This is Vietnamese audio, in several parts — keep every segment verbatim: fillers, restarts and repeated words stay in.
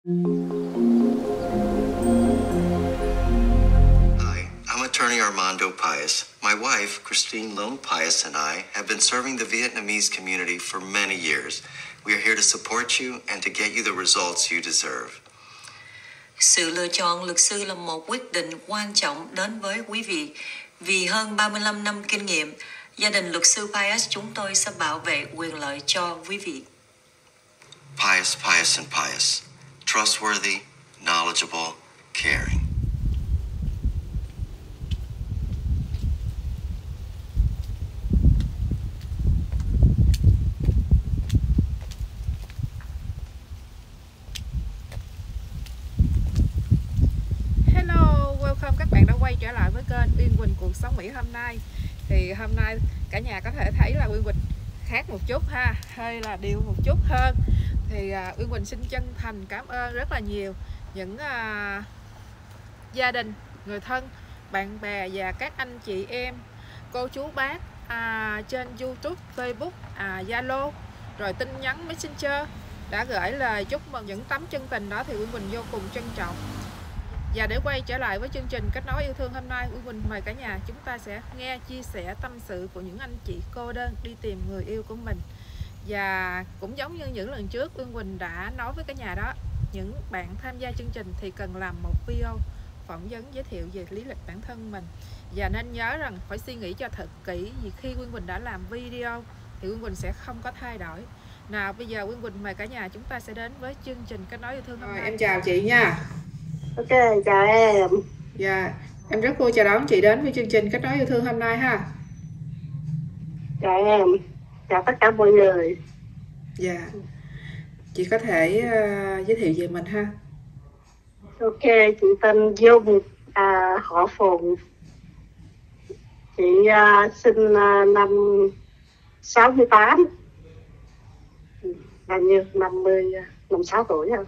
Hi, I'm attorney Armando Paez. My wife, Christine Lone Paez, and I have been serving the Vietnamese community for many years. We are here to support you and to get you the results you deserve. Sự lựa chọn luật sư là một quyết định quan trọng đến với quý vị. Vì hơn ba mươi lăm năm kinh nghiệm, gia đình luật sư Paez chúng tôi sẽ bảo vệ quyền lợi cho quý vị. Paez, Paez and Paez. Trustworthy, knowledgeable, caring. Hello, welcome các bạn đã quay trở lại với kênh Uyên Quỳnh Cuộc Sống Mỹ hôm nay. Thì hôm nay cả nhà có thể thấy là Uyên Quỳnh khác một chút ha, hơi là điệu một chút hơn. Thì uh, Uyên Quỳnh xin chân thành cảm ơn rất là nhiều những uh, gia đình, người thân, bạn bè và các anh chị em, cô chú bác uh, trên YouTube, Facebook, uh, Zalo, rồi tin nhắn Messenger đã gửi lời chúc mừng những tấm chân tình đó thì Uyên Quỳnh vô cùng trân trọng. Và để quay trở lại với chương trình Kết Nối Yêu Thương hôm nay, Uyên Quỳnh mời cả nhà chúng ta sẽ nghe chia sẻ tâm sự của những anh chị cô đơn đi tìm người yêu của mình. Và cũng giống như những lần trước, Uyên Quỳnh đã nói với cả nhà đó, những bạn tham gia chương trình thì cần làm một video phỏng vấn giới thiệu về lý lịch bản thân mình. Và nên nhớ rằng phải suy nghĩ cho thật kỹ, vì khi Uyên Quỳnh đã làm video thì Uyên Quỳnh sẽ không có thay đổi. Nào bây giờ Uyên Quỳnh mời cả nhà chúng ta sẽ đến với chương trình Kết Nối Yêu Thương hôm nay. Em chào chị nha. Ok, chào em. Dạ, em rất vui chào đón chị đến với chương trình Kết Nối Yêu Thương hôm nay ha. Chào em, chào tất cả mọi người. Dạ, chị có thể uh, giới thiệu về mình ha. Ok, chị tên Dung, à, họ Phùng. Chị uh, sinh uh, năm sáu mươi tám, bao nhiêu, năm mươi, năm mươi sáu tuổi ha.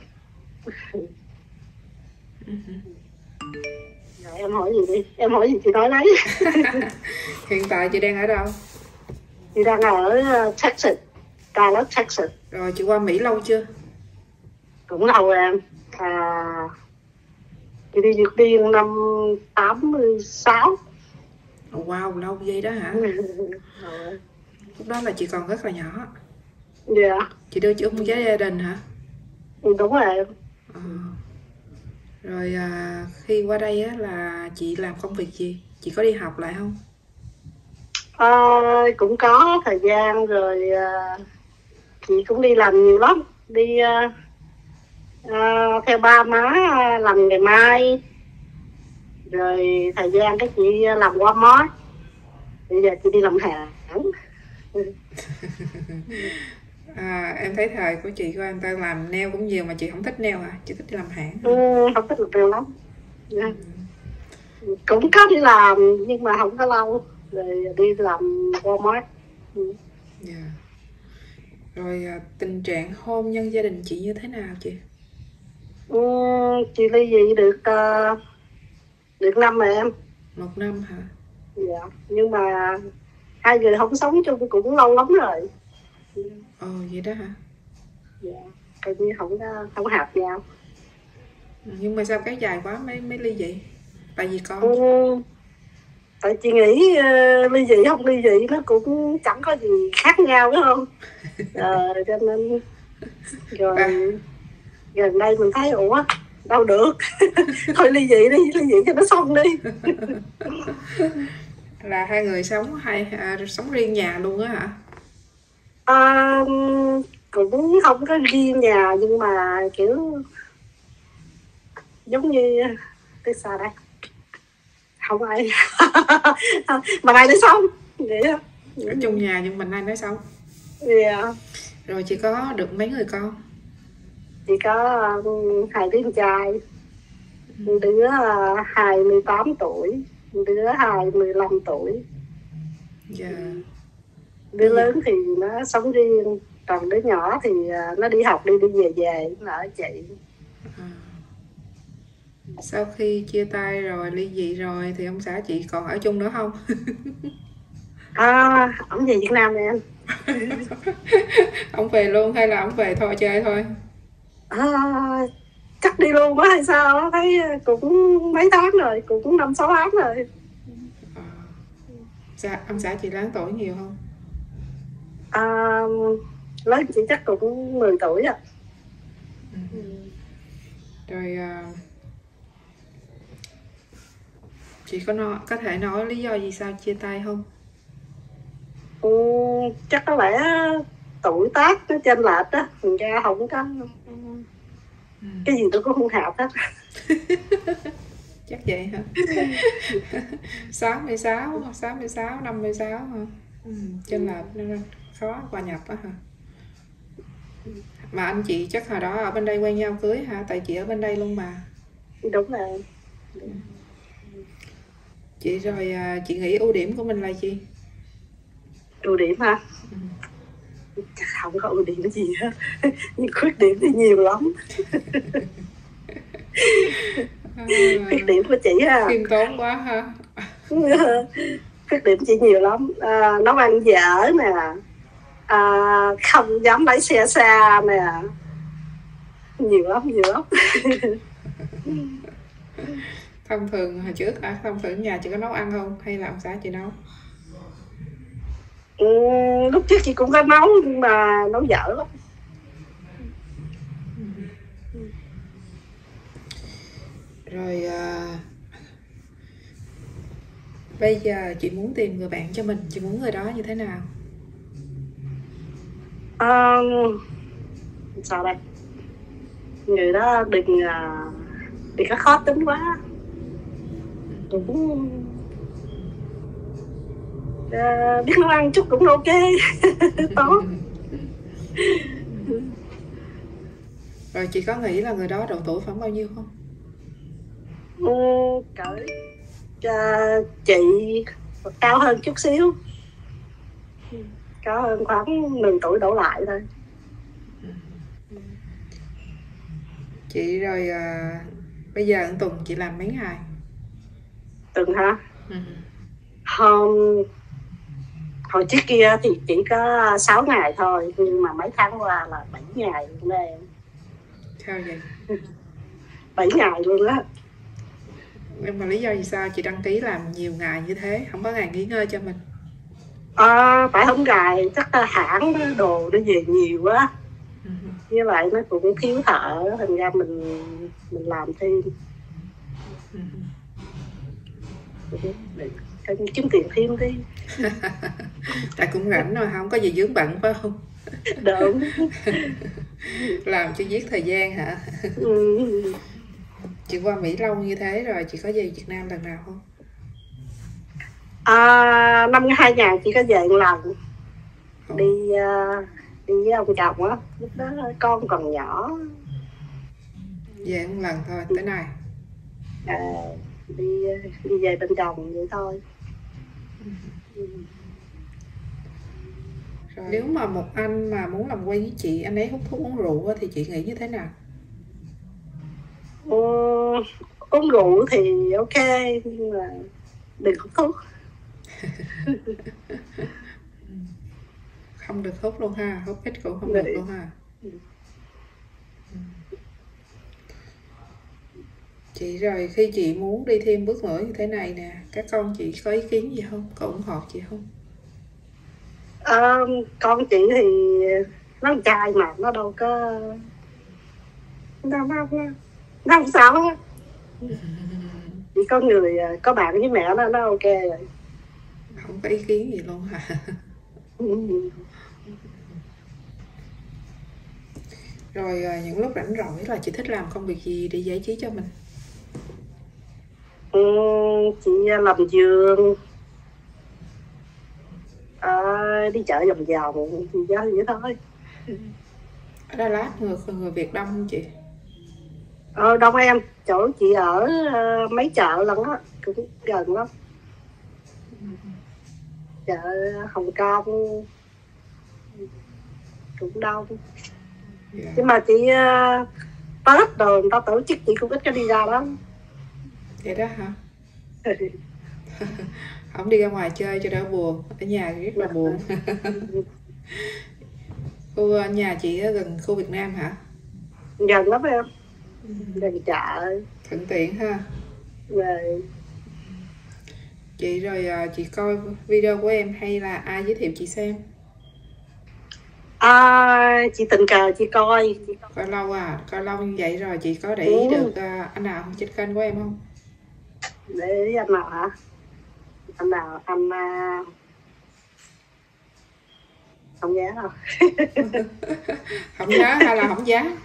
Rồi, em hỏi gì đi, em hỏi gì chị nói lấy. Hiện tại chị đang ở đâu? Chị đang ở uh, Texas, Dallas, Texas. Rồi chị qua Mỹ lâu chưa? Cũng lâu rồi em. À, chị đi Việt Biên năm tám mươi sáu. Oh, wow, lâu vậy đó hả? Lúc đó là chị còn rất là nhỏ. Dạ. Yeah. Chị đưa chung với gia đình hả? Ừ, đúng rồi em. À. Rồi à, khi qua đây á, là chị làm công việc gì? Chị có đi học lại không? À, cũng có thời gian rồi, à, chị cũng đi làm nhiều lắm. Đi à, à, theo ba má làm ngày mai. Rồi thời gian cái chị làm Walmart. Bây giờ chị đi làm hàng. À, em thấy thời của chị của em ta làm nail cũng nhiều mà chị không thích nail à? Chị thích đi làm hãng. Ừ, không thích làm nail lắm. Yeah. Ừ. Cũng có đi làm nhưng mà không có lâu. Rồi đi làm Walmart. Ừ. Yeah. Rồi à, tình trạng hôn nhân gia đình chị như thế nào chị? Ừ, chị ly dị được uh, được năm rồi em. Một năm hả? Dạ. Nhưng mà hai người không sống chung cũng lâu lắm rồi. Ồ, vậy đó hả? Dạ, tự nhiên không không hợp nhau. Nhưng mà sao cái dài quá mới mới ly dị? Tại vì con. Ừ, tại chị nghĩ uh, ly dị không ly dị nó cũng chẳng có gì khác nhau đúng không? Ờ, cho nên rồi à. Gần đây mình thấy ủa đâu được, thôi ly dị đi, ly dị cho nó xong đi. Là hai người sống hay à, sống riêng nhà luôn á hả? À, cũng không có riêng nhà nhưng mà kiểu giống như cái sao đây, không ai mà ai nói sống vậy đó. Ở chung nhà nhưng mình ai nói sống. Yeah. Rồi chị có được mấy người con? Chị có um, hai đứa con trai, ừ. Đứa uh, hai mươi tám tuổi, đứa hai mươi lăm tuổi. Dạ. Yeah. Đứa yeah. lớn thì nó sống riêng, còn đứa nhỏ thì uh, nó đi học đi đi về về nó ở chị. À. Sau khi chia tay rồi, ly dị rồi thì ông xã chị còn ở chung nữa không? À, ông về Việt Nam nè em. Ông về luôn hay là ông về thôi chơi thôi? À, luôn á hay sao á, thấy cũng mấy tháng rồi, cũng năm sáu tháng rồi. À, dạ, ông xã chị lớn tuổi nhiều không? À, lớn chị chắc cũng mười tuổi à. Ừ. Rồi à, chị có nói, có thể nói lý do vì sao chia tay không? Ừ, chắc có lẽ tuổi tác nó chênh lệch đó, thành ra không có Ừ. cái gì tôi cũng không hợp hết. Chắc vậy hả? sáu mươi sáu, sáu mươi sáu, năm mươi sáu hả? Ừ, chênh lệch nên khó hòa nhập á hả? Mà anh chị chắc hồi đó ở bên đây quen nhau cưới hả? Tại chị ở bên đây luôn mà. Đúng rồi. Chị rồi à, chị nghĩ ưu điểm của mình là gì? Ưu điểm hả? Ừ. Chắc không có ưu điểm gì hết. Nhưng khuyết điểm thì nhiều lắm. À, Khuyết điểm của chị ha. khiêm tốn quá ha. Khuyết điểm chị nhiều lắm. À, nấu ăn dở nè, à, không dám lái xe xa nè, nhiều lắm, nhiều lắm. Thông thường hồi trước hả? Thông thường nhà chị có nấu ăn không? Hay là ông xã chị nấu? Ừ, lúc trước chị cũng có nấu nhưng mà nấu dở lắm. Rồi à, bây giờ chị muốn tìm người bạn cho mình, chị muốn người đó như thế nào? À, sao đây? Người đó đừng đừng có khó tính quá, cũng à, biết nấu ăn chút cũng ok. Tốt. Rồi chị có nghĩ là người đó độ tuổi khoảng bao nhiêu không? Ừ, cỡ à, chị cao hơn chút xíu, cao hơn khoảng mười tuổi đổ lại thôi. Chị rồi à, bây giờ một tuần chị làm mấy ngày? Tuần hả? Ừ. Hôm hồi trước kia thì chỉ có sáu ngày thôi, nhưng mà mấy tháng qua là bảy ngày luôn đó em. Sao vậy? Bảy ngày luôn á. Nhưng mà lý do vì sao chị đăng ký làm nhiều ngày như thế, không có ngày nghỉ ngơi cho mình? À, phải không gài, chắc là hãng đồ nó về nhiều quá. Ừ. Với lại nó cũng thiếu thợ, thành ra mình mình làm thêm. Ừ. Để kiếm tiền thêm đi. Tại cũng rảnh rồi, không có gì vướng bận phải không? Đúng. Làm cho giết thời gian hả? Ừ. Chị qua Mỹ lâu như thế rồi, chị có về Việt Nam lần nào không? À, năm hai ngàn chị có về một lần. Ồ. Đi uh, đi với ông chồng á, lúc đó con còn nhỏ. Về một lần thôi, tới nay. À, đi đi về bên chồng vậy thôi. Ừ. Rồi, nếu mà một anh mà muốn làm quen với chị, anh ấy hút thuốc uống rượu á, thì chị nghĩ như thế nào? Ừ, uống rượu thì ok, nhưng mà đừng hút thuốc. Không được hút luôn ha, hút ít cũng không Đấy. được luôn ha. Ừ. Chị rồi khi chị muốn đi thêm bước nữa như thế này nè, các con chị có ý kiến gì không? Có ủng hộ chị không? À, con chị thì nó con trai mà nó đâu có nó nó nó, nó không sao hết. Chỉ có người có bạn với mẹ nó nó ok rồi. Không có ý kiến gì luôn hả? Ừ. Rồi những lúc rảnh rỗi là chị thích làm công việc gì để giải trí cho mình? Ừ, chị làm vườn, à, đi chợ vòng vòng thì đó vậy thôi. Ở Đà Lạt người người Việt đông không chị? Ờ, đông em, chỗ chị ở uh, mấy chợ lần á, cũng gần lắm. Chợ Hồng Kông cũng đông. Yeah. Nhưng mà chị uh, Tết rồi người ta tổ chức chị cũng ít có đi ra lắm. Vậy đó hả? Không đi ra ngoài chơi cho đỡ buồn, ở nhà rất là buồn. Khu nhà chị ở gần khu Việt Nam hả? Gần lắm em. gần chợ. Thuận tiện ha. Rồi. Chị rồi chị coi video của em hay là ai giới thiệu chị xem? À, chị tình cờ chị coi. Chị coi. Coi lâu à, coi lâu như vậy rồi chị có để ý ừ. được uh, anh nào trên kênh của em không? Để ý anh nào hả? Anh nào? Anh uh... không nhớ đâu. Không nhớ hay là không nhớ?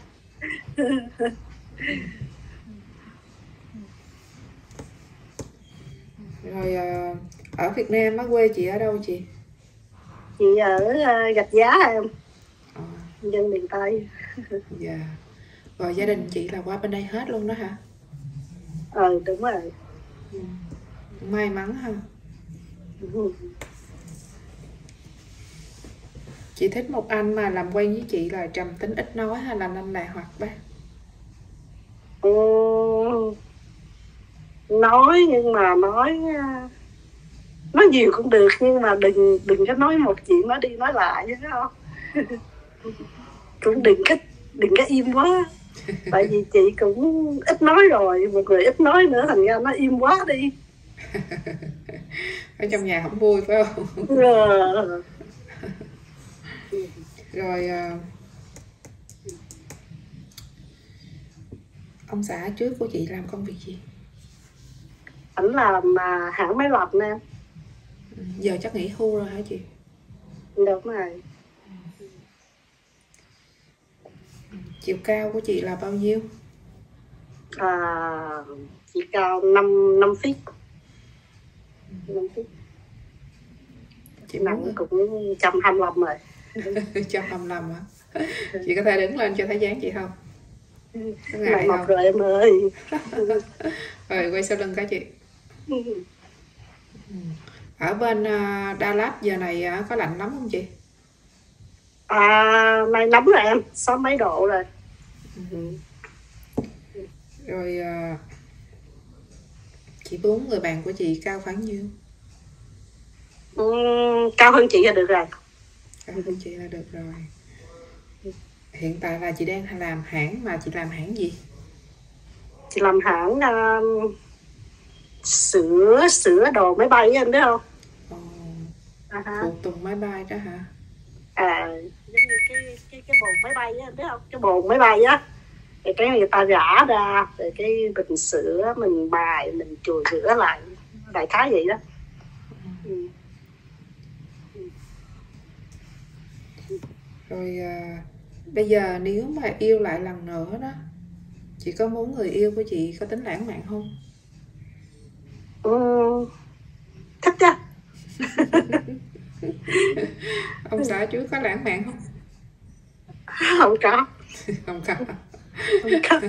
Rồi uh, ở Việt Nam á, quê chị ở đâu chị? Chị ở uh, Gạch Giá em. À. Dân miền Tây. Dạ. Yeah. Rồi gia đình chị là qua bên đây hết luôn đó hả? Ừ đúng rồi. Ừ. May mắn ha. Ừ. Chị thích một anh mà làm quen với chị là trầm tính ít nói hay là anh là hoạt bát? Ừ. Nói nhưng mà nói nói nhiều cũng được, nhưng mà đừng đừng có nói một chuyện nói đi nói lại chứ không. Cũng đừng có đừng có im quá, tại vì chị cũng ít nói rồi, một người ít nói nữa thành ra nó im quá đi. Ở trong nhà không vui phải không? Rồi, rồi ông xã trước của chị làm công việc gì? ảnh làm mà hãng máy lọc nè. Giờ chắc nghỉ hưu rồi hả chị? Đúng rồi. Chiều cao của chị là bao nhiêu? À, chị cao năm năm feet. năm feet. Chị nặng muốn... cũng một trăm hai mươi lăm rồi. một trăm hai mươi lăm hả? Chị có thể đứng lên cho thấy dáng chị không? Có ngại mọc không? Rồi em ơi. Rồi quay sau lưng cả chị. Ở bên uh, Đà Lạt giờ này uh, có lạnh lắm không chị? À, nay nóng rồi em, sáu mấy độ rồi. Ừ. Rồi uh, chị bốn người bạn của chị cao khoảng nhiêu? Ừ, cao hơn chị là được rồi. Cao hơn chị là được rồi. Hiện tại là chị đang làm hãng, mà chị làm hãng gì? Chị làm hãng uh, sửa sửa đồ máy bay anh biết không? Ồ, à, phụ tùng máy bay đó hả? À, giống như cái cái cái bồn máy bay á, biết không? Cái bồn máy bay á, thì cái người ta rã ra, rồi cái mình sửa, mình bài, mình chùi rửa lại, đại khái vậy đó. Ừ. Rồi à, bây giờ nếu mà yêu lại lần nữa đó, chị có muốn người yêu của chị có tính lãng mạn không? Ừ, thích chứ. Ông xã chú có lãng mạn không? Không có. Không có. Không có.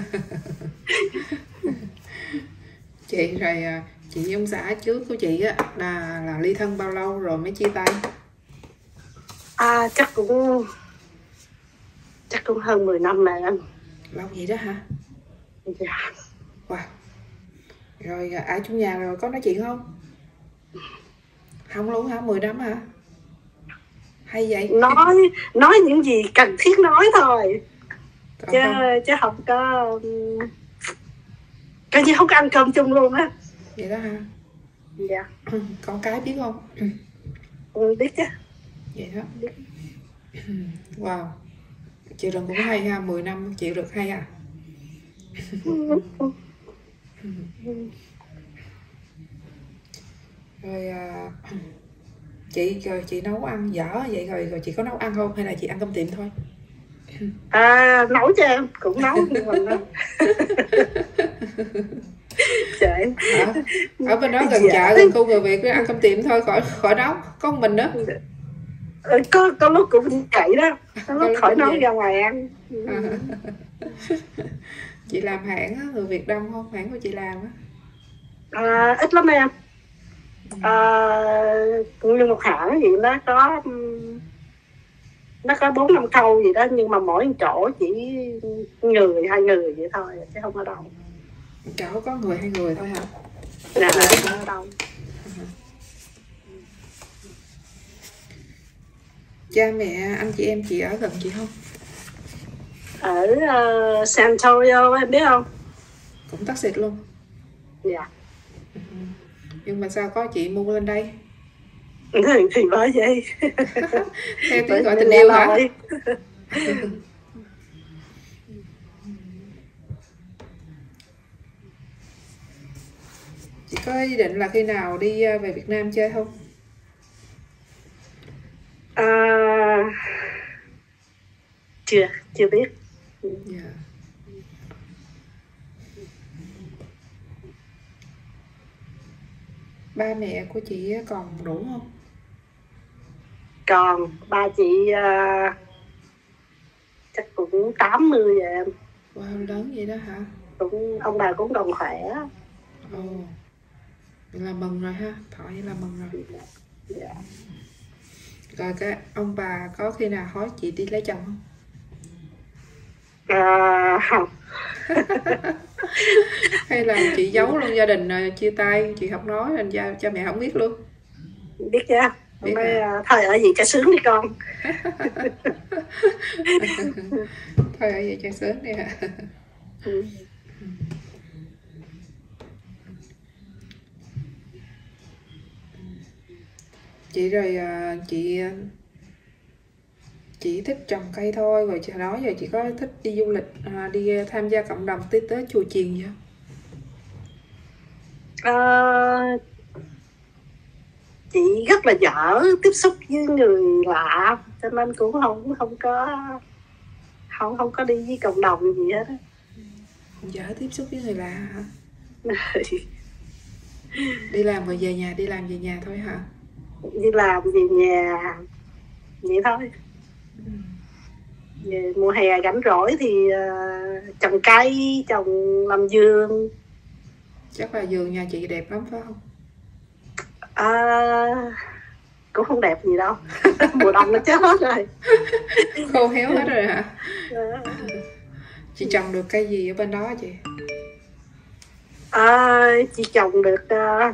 Chị rồi chị với ông xã trước của chị á là là ly thân bao lâu rồi mới chia tay? À, chắc cũng chắc cũng hơn mười năm rồi anh. Lâu vậy đó hả? Dạ. Wow. Rồi ở trong nhà rồi có nói chuyện không? Không luôn hả? mười năm hả? Hay vậy? Nói nói những gì cần thiết nói thôi. Còn chứ không? chứ không có coi như không có ăn cơm chung luôn á. Vậy đó hả? Dạ. Con cái biết không? Ừ, biết chứ. Vậy đó. Biết. Wow. Chịu đựng cũng hay ha, mười năm chịu được hay à. Rồi à, chị rồi chị nấu ăn dở vậy rồi rồi chị có nấu ăn không hay là chị ăn cơm tiệm thôi? À, nấu cho em, cũng nấu nhưng mà nấu. Trời. Ở, ở bên đó gần dạ. chợ gần khu người Việt cứ ăn cơm tiệm thôi, khỏi khỏi nấu, có một mình đó. Có có lúc cũng vậy đó, có lúc khỏi nấu ra ngoài ăn. À. Chị làm hãng á, người Việt đông không? Hãng của chị làm á? À, ít lắm em. À, cũng như một hãng vậy đó, có nó có bốn năm khâu gì đó, nhưng mà mỗi chỗ chỉ người hai người vậy thôi chứ không ở đâu. Chỗ có người hai người thôi hả? Dạ, không ở đâu. Cha mẹ anh chị em chị ở gần chị không? ở uh, San Antonio em biết không? Cũng Texas luôn. Dạ. Ừ. Nhưng mà sao có chị mua lên đây? thì, thì bởi vậy. Theo tiếng gọi tình yêu hả? Chị có ý định là khi nào đi về Việt Nam chơi không? À, chưa, chưa biết. Yeah. Ba mẹ của chị còn đủ không? Còn ba chị uh, chắc cũng tám mươi rồi em. Wow, lớn vậy đó hả? Cũng ông bà cũng còn khỏe. Ồ, vậy là mừng rồi ha, Thọ vậy là mừng rồi. Dạ. Rồi cái ông bà có khi nào hỏi chị đi lấy chồng không? À, không. Hay là chị giấu luôn gia đình chia tay, chị không nói nên cha, cha mẹ không biết luôn? Biết chứ. Biết Mới, à? thôi ở gì cho sướng đi con. Thôi ở vậy cho sướng đi hả? Ừ. Chị rồi chị chị thích trồng cây thôi, rồi chị nói giờ chị có thích đi du lịch, à, đi tham gia cộng đồng tới tới chùa chiền gì không? À, chị rất là dở tiếp xúc với người lạ cho nên cũng không không có không không có đi với cộng đồng gì hết. Dở tiếp xúc với người lạ hả? Đi làm rồi về nhà, đi làm về nhà thôi hả? Đi làm về nhà vậy thôi. Về mùa hè rảnh rỗi thì uh, trồng cây, trồng làm vườn. Chắc là vườn nhà chị đẹp lắm phải không? À, cũng không đẹp gì đâu. Mùa đông nó chết hết rồi. Khô héo hết rồi hả? Chị trồng được cây gì ở bên đó chị? À, chị trồng được uh,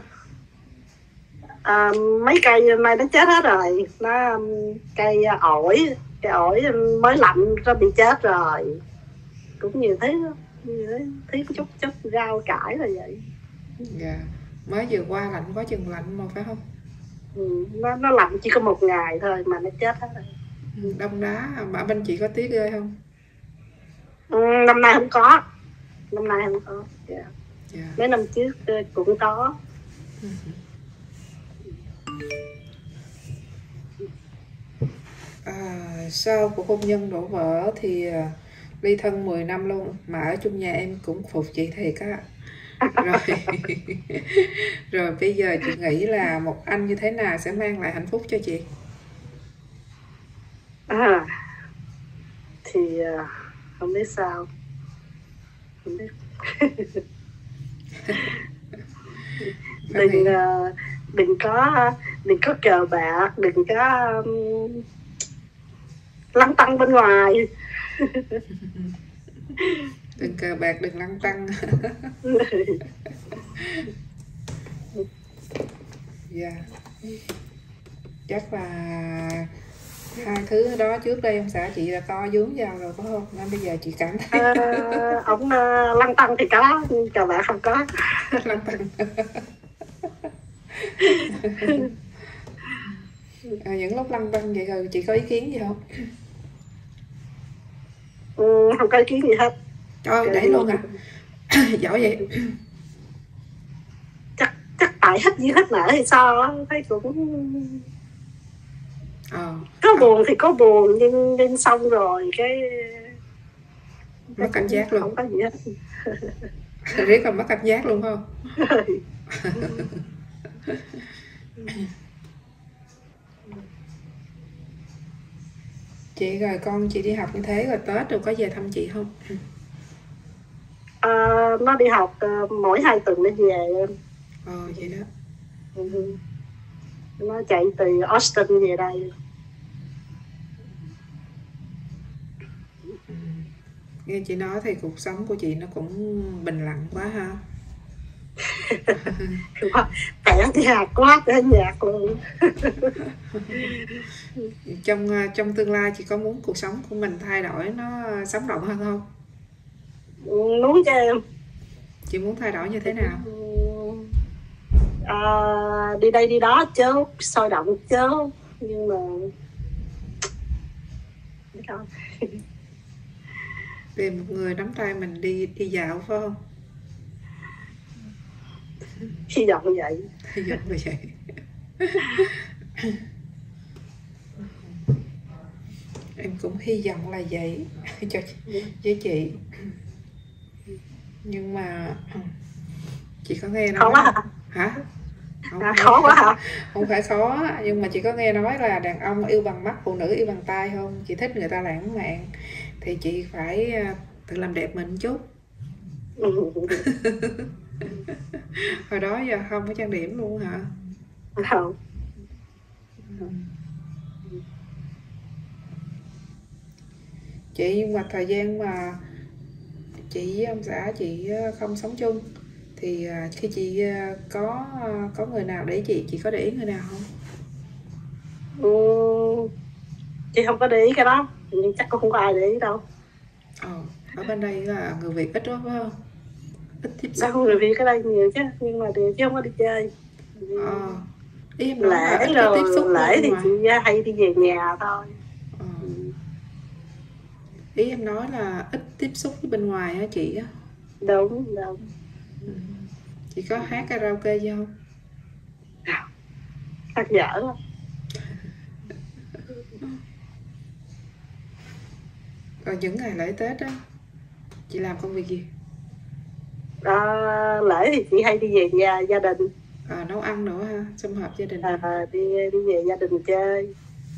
uh, mấy cây nay nó chết hết rồi. Nó um, cây ổi, cây ổi mới lạnh nó bị chết rồi. Cũng nhiều thứ, nhiều thứ chút chút rau cải là vậy. Dạ. Yeah. Mới vừa qua lạnh quá chừng lạnh mà phải không? Ừ, nó nó lạnh chỉ có một ngày thôi mà nó chết hết rồi. Ừ, đông đá mà bên chị có tuyết rơi không? Ừ, năm nay không có, năm nay không có. Yeah. Yeah. Mấy năm trước cũng có. Ừ. À, sau cuộc hôn nhân đổ vỡ thì uh, ly thân mười năm luôn mà ở chung nhà em cũng phục chị thiệt á. Rồi rồi bây giờ chị nghĩ là một anh như thế nào sẽ mang lại hạnh phúc cho chị? À, thì uh, không biết sao, không biết. đừng uh, đừng có đừng có cờ bạc, đừng có um, lăng tăng bên ngoài. Đừng cờ bạc, đừng lăng tăng. Dạ. Yeah. Chắc là hai thứ đó trước đây ông xã chị là co vướng vào rồi phải không? Nên bây giờ chị cảm thấy à, ông uh, lăng tăng thì có, nhưng cờ bạc không có. Lăng tăng. À, những lúc lăng tăng vậy rồi chị có ý kiến gì không? Ừ, không có ý kiến gì hết. Trời, đẩy luôn à? Giỏi vậy. Chắc chắc tại hết duyên hết nợ hay sao á, thấy cũng Ờ. có buồn thì có buồn, nhưng nhưng xong rồi cái mất cảnh giác luôn. Không có gì hết. Riết còn mất cảnh giác luôn không? Chị rồi con chị đi học như thế rồi Tết rồi có về thăm chị không? À, nó đi học uh, mỗi hai tuần nó về em. Ờ vậy đó. Ừ. Nó chạy từ Austin về đây. Ừ. Nghe chị nói thì cuộc sống của chị nó cũng bình lặng quá ha. Tẻ tẻ nhạt quá, tẻ nhạt luôn. Trong trong tương lai chị có muốn cuộc sống của mình thay đổi nó sống động hơn không? Muốn cho em. Chị muốn thay đổi như thế nào? À, đi đây đi đó chứ, sôi động chứ, nhưng mà Tìm một người nắm tay mình đi đi dạo phải không? Hy vọng vậy. Hy vọng như vậy. Em cũng hy vọng là vậy cho với chị. Nhưng mà chị có nghe nói khó quá hả? Hả? Không, À, khó quá hả? Không phải khó, nhưng mà chị có nghe nói là đàn ông yêu bằng mắt, phụ nữ yêu bằng tay không? Chị thích người ta lãng mạn thì chị phải tự làm đẹp mình chút. Hồi đó giờ không có trang điểm luôn hả? Không. Chị, nhưng mà thời gian mà chị với ông xã chị không sống chung thì khi chị có có người nào để chị chị có để ý người nào không? Ừ, chị không có để ý cái đó, nhưng chắc cũng không có ai để ý đâu. Ờ, ở bên đây là người Việt ít đó phải không? Ít tiếp xúc. Đâu, người Việt ở đây nhiều chứ, nhưng mà chứ không có đi chơi. Ờ, ý em nói lễ là ít rồi, tiếp xúc lễ thì mà. chị hay đi về nhà thôi. Ờ. Ý em nói là ít tiếp xúc với bên ngoài á chị á. Đúng, đúng. Ừ. Chị có hát karaoke gì không? Hát dở lắm. Còn những ngày lễ Tết á, chị làm công việc gì? À, lễ thì chị hay đi về nhà gia đình. À, nấu ăn nữa ha, sum họp gia đình. À, đi đi về gia đình chơi.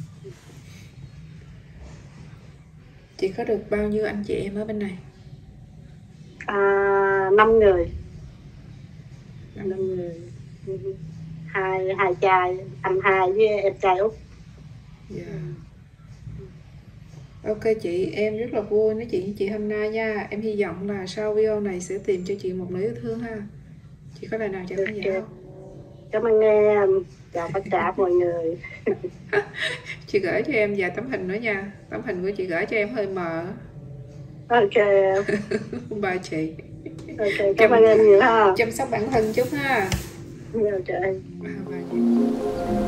Chị có được bao nhiêu anh chị em ở bên này? À, năm người. Năm người. Hai hai trai, anh hai với em trai út. Yeah. Ok chị, em rất là vui nói chuyện với chị hôm nay nha. Em hy vọng là sau video này sẽ tìm cho chị một nửa yêu thương ha. Chị có lời nào chào khán giả không? Cảm ơn em. Chào tất cả mọi người. Chị gửi cho em vài tấm hình nữa nha. Tấm hình của chị gửi cho em hơi mờ. Ok em. Bye chị. Ok, cảm ơn em nhiều ha. Chăm sóc bản thân chút ha. Ok. Bye chị.